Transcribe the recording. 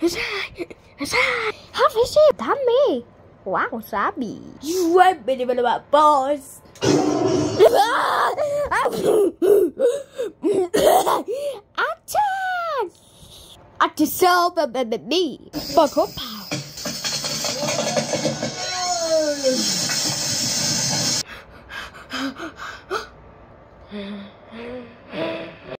Hot fishy, tummy. Wow, sabi. You want me to boss? Attack! At the soul, baby. Buckle power.